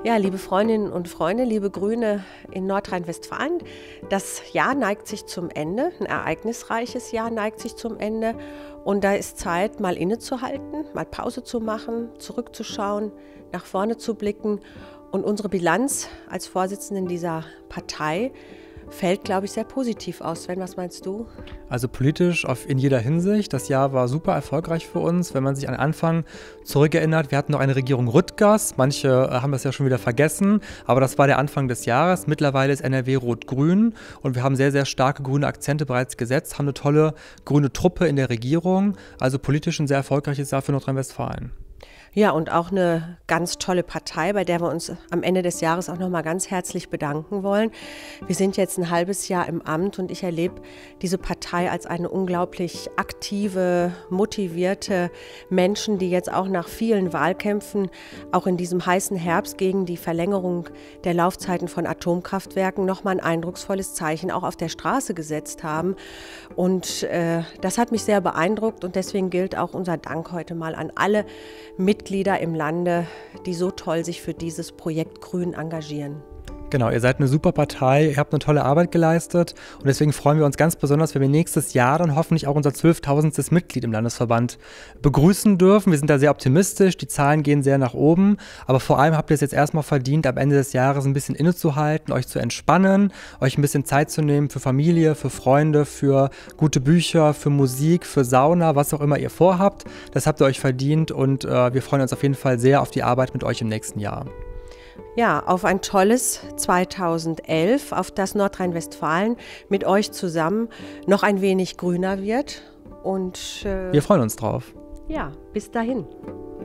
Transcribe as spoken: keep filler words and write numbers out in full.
Ja, liebe Freundinnen und Freunde, liebe Grüne in Nordrhein-Westfalen, das Jahr neigt sich zum Ende, ein ereignisreiches Jahr neigt sich zum Ende und da ist Zeit, mal innezuhalten, mal Pause zu machen, zurückzuschauen, nach vorne zu blicken und unsere Bilanz als Vorsitzenden dieser Partei fällt, glaube ich, sehr positiv aus. Sven, was meinst du? Also politisch auf, in jeder Hinsicht. Das Jahr war super erfolgreich für uns. Wenn man sich an den Anfang zurückerinnert, wir hatten noch eine Regierung Rüttgers. Manche äh, haben das ja schon wieder vergessen. Aber das war der Anfang des Jahres. Mittlerweile ist N R W rot-grün. Und wir haben sehr, sehr starke grüne Akzente bereits gesetzt, haben eine tolle grüne Truppe in der Regierung. Also politisch ein sehr erfolgreiches Jahr für Nordrhein-Westfalen. Ja, und auch eine ganz tolle Partei, bei der wir uns am Ende des Jahres auch noch mal ganz herzlich bedanken wollen. Wir sind jetzt ein halbes Jahr im Amt und ich erlebe diese Partei als eine unglaublich aktive, motivierte Menschen, die jetzt auch nach vielen Wahlkämpfen, auch in diesem heißen Herbst gegen die Verlängerung der Laufzeiten von Atomkraftwerken, noch mal ein eindrucksvolles Zeichen auch auf der Straße gesetzt haben. Und äh, das hat mich sehr beeindruckt und deswegen gilt auch unser Dank heute mal an alle Mitglieder Mitglieder im Lande, die so toll sich für dieses Projekt Grün engagieren. Genau, ihr seid eine super Partei, ihr habt eine tolle Arbeit geleistet und deswegen freuen wir uns ganz besonders, wenn wir nächstes Jahr dann hoffentlich auch unser zwölftausendstes Mitglied im Landesverband begrüßen dürfen. Wir sind da sehr optimistisch, die Zahlen gehen sehr nach oben, aber vor allem habt ihr es jetzt erstmal verdient, am Ende des Jahres ein bisschen innezuhalten, euch zu entspannen, euch ein bisschen Zeit zu nehmen für Familie, für Freunde, für gute Bücher, für Musik, für Sauna, was auch immer ihr vorhabt. Das habt ihr euch verdient und äh, wir freuen uns auf jeden Fall sehr auf die Arbeit mit euch im nächsten Jahr. Ja, auf ein tolles zweitausendelf, auf das Nordrhein-Westfalen mit euch zusammen noch ein wenig grüner wird. Und äh, wir freuen uns drauf. Ja, bis dahin.